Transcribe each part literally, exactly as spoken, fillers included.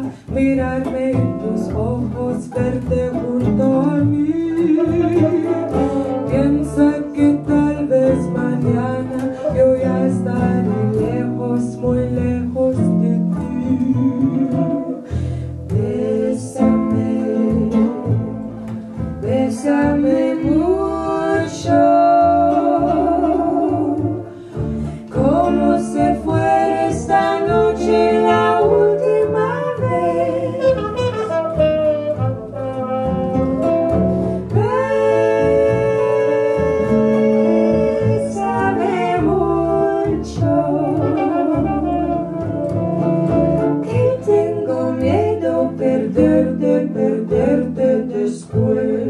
mirarme en tus ojos, verte junto a mí. Piensa que tal vez mañana yo ya estaré lejos, muy lejos de ti. Bésame, bésame mucho, como si fuera esta noche la última vez. Bésame mucho, que tengo miedo perderte, perderte después.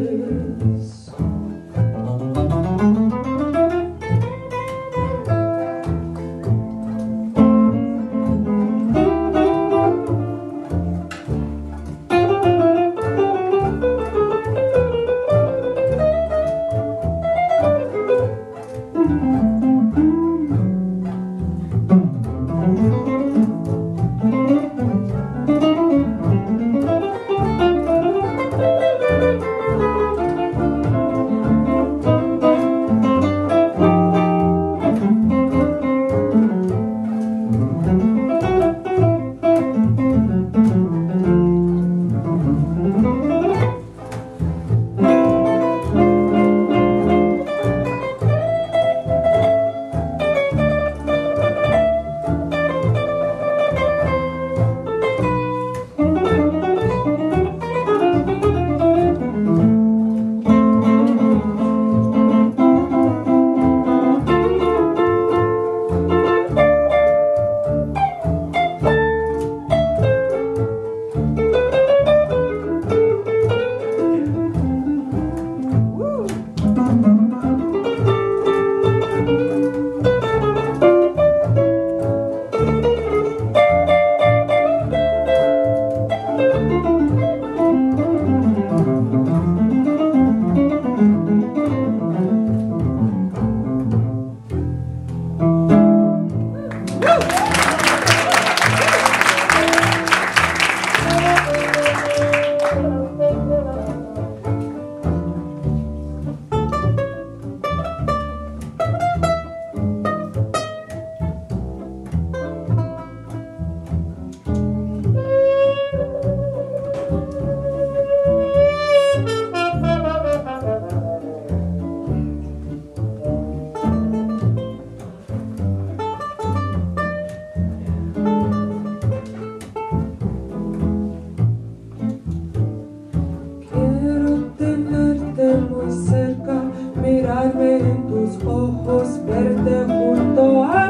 Mirarme en tus ojos, verte junto a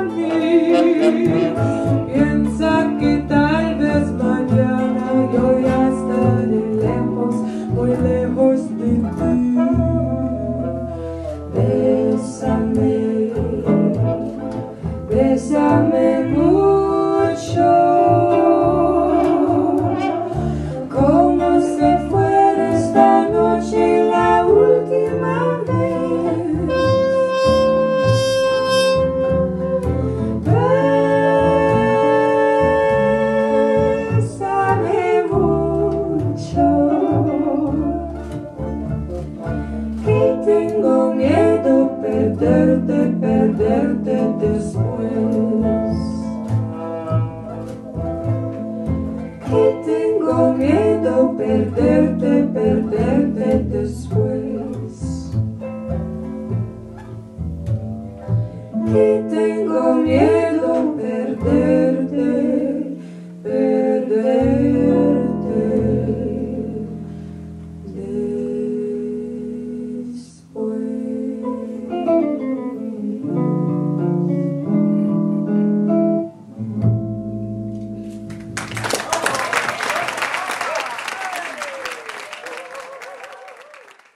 mí. Piensa que tal vez mañana yo ya estaré lejos, muy lejos de ti. Bésame, bésame mucho, como si fuera esta noche la última vez. Tengo miedo perderte, perderte después. Que tengo miedo perderte, perderte después. Que tengo miedo perderte.